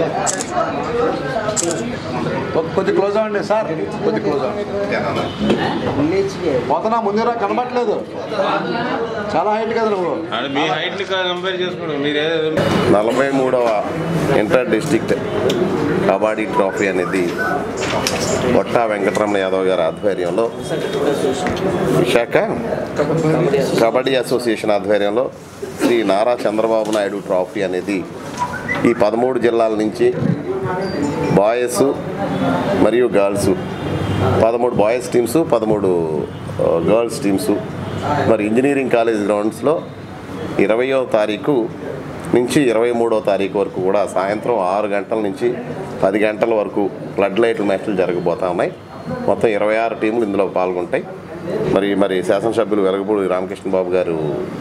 కొద్ది క్లోజ్ అవ్వండి సార్, కొద్ది క్లోజ్ అవ్వండి. పోతున్నా ముందురా కనబట్టలేదు, చాలా హైట్ కదా నువ్వు. మీ హైట్ ని కంపేర్ చేసుకోండి. మీరు 43వ ఇంటర్ డిస్ట్రిక్ట్ కబడ్డీ ట్రోఫీ అనేది కొట్టా వెంకటరమణ యాదవ్ గారి ఆధ్వర్యంలో విశాఖ కబడ్డీ అసోసియేషన్ ఆధ్వర్యంలో శ్రీ నారా చంద్రబాబు నాయుడు ట్రోఫీ అనేది ఈ 13 జిల్లాల నుంచి బాయ్స్ మరియు girls 13 boys teams 13 girls teams మరి ఇంజనీరింగ్ కాలేజ్ గ్రౌండ్స్లో 20వ తారీఖు నుంచి 23వ తారీఖు వరకు కూడా సాయంత్రం 6 గంటల నుంచి 10 గంటల వరకు ఫ్లడ్ లైట్ మ్యాచ్లు జరగబోతూ ఉన్నాయి. మొత్తం 26 టీములు ఇందులో పాల్గొంటాయి. మరి శాసనసభ్యులు వెలగపూడి రామకృష్ణ బాబు గారు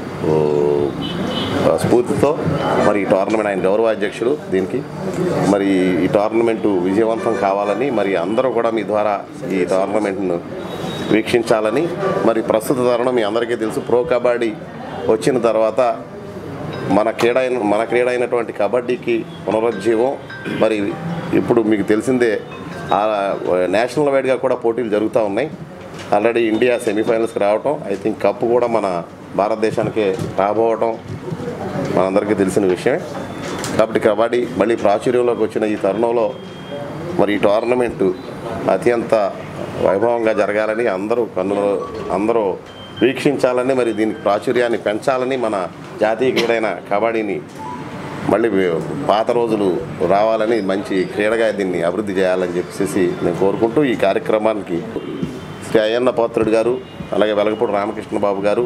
స్ఫూర్తితో మరి ఈ టోర్నమెంట్, ఆయన గౌరవ అధ్యక్షుడు దీనికి, మరి ఈ టోర్నమెంటు విజయవంతం కావాలని మరి అందరూ కూడా మీ ద్వారా ఈ టోర్నమెంట్ను వీక్షించాలని, మరి ప్రస్తుత తరుణం మీ అందరికీ తెలుసు, ప్రో కబడ్డీ వచ్చిన తర్వాత మన క్రీడ అయినటువంటి కబడ్డీకి పునరుజ్జీవం. మరి ఇప్పుడు మీకు తెలిసిందే నేషనల్ వైడ్గా కూడా పోటీలు జరుగుతూ ఉన్నాయి. ఆల్రెడీ ఇండియా సెమీఫైనల్స్కి రావటం, ఐ థింక్ కప్పు కూడా మన భారతదేశానికే రాబోవటం మనందరికీ తెలిసిన విషయమే. కాబట్టి కబడ్డీ మళ్ళీ ప్రాచుర్యంలోకి వచ్చిన ఈ తరుణంలో మరి ఈ టోర్నమెంటు అత్యంత వైభవంగా జరగాలని అందరూ వీక్షించాలని, మరి దీనికి ప్రాచుర్యాన్ని పెంచాలని, మన జాతీయ క్రీడైన కబడ్డీని మళ్ళీ పాత రోజులు రావాలని, మంచి క్రీడగా దీన్ని అభివృద్ధి చేయాలని చెప్పేసి నేను కోరుకుంటూ ఈ కార్యక్రమానికి శ్రీ అయ్యన్న పాత్రుడు గారు, అలాగే వెలగపూడి రామకృష్ణ బాబు గారు,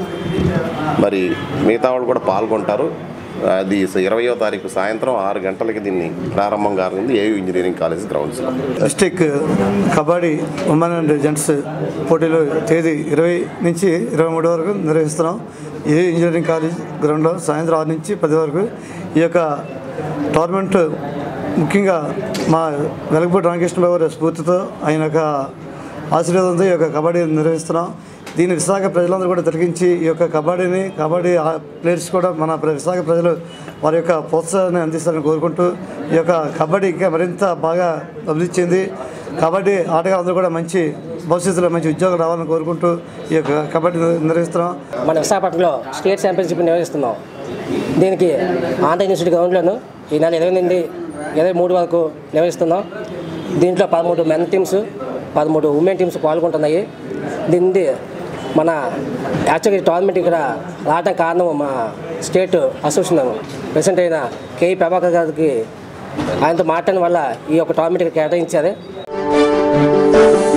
మరి మిగతా వాళ్ళు కూడా పాల్గొంటారు. అది 20వ తారీఖు సాయంత్రం 6 గంటలకి దీన్ని ప్రారంభం కానుంది ఏయూ ఇంజనీరింగ్ కాలేజ్ గ్రౌండ్స్లో. District kabaddi women and gents పోటీలు తేదీ 20 నుంచి 23 వరకు నిర్వహిస్తున్నాం. ఏయూ ఇంజనీరింగ్ కాలేజ్ గ్రౌండ్లో సాయంత్రం 6 నుంచి 10 వరకు. ఈ యొక్క టోర్నమెంట్ ముఖ్యంగా మా వెలగపూడి రామకృష్ణ బాబు గారి స్ఫూర్తితో, ఆయన యొక్క ఆశీర్వాదంతో ఈ యొక్క కబడ్డీ నిర్వహిస్తున్నాం. దీన్ని విశాఖ ప్రజలందరూ కూడా తిరిగించి ఈ యొక్క కబడ్డీ ప్లేయర్స్ కూడా మన విశాఖ ప్రజలు వారి యొక్క ప్రోత్సాహాన్ని అందిస్తారని కోరుకుంటూ, ఈ యొక్క కబడ్డీ ఇంకా మరింత బాగా అభివృద్ధి చెంది కబడ్డీ ఆటగాళ్ళందరూ కూడా మంచి భవిష్యత్తులో మంచి ఉద్యోగం రావాలని కోరుకుంటూ ఈ యొక్క కబడ్డీ నిర్వహిస్తున్నాం. మన విశాఖపట్నంలో స్టేట్ ఛాంపియన్షిప్ నిర్వహిస్తున్నాం. దీనికి ఆంధ్ర యూనివర్సిటీ గ్రౌండ్లోను ఈ నెల 20 నుండి 23 వరకు నిర్వహిస్తున్నాం. దీంట్లో 13 మెన్ టీమ్స్ 13 ఉమెన్ టీమ్స్ పాల్గొంటున్నాయి. దీన్ని మన యాక్చువల్గా టోర్నమెంట్ ఇక్కడ రావడానికి కారణం మా స్టేట్ అసోసియేషన్ ప్రెసిడెంట్ అయిన కేఈ ప్రభాకర్ గారికి ఆయనతో మాట్లాడడం వల్ల ఈ యొక్క టోర్నమెంట్ కేటాయించారు.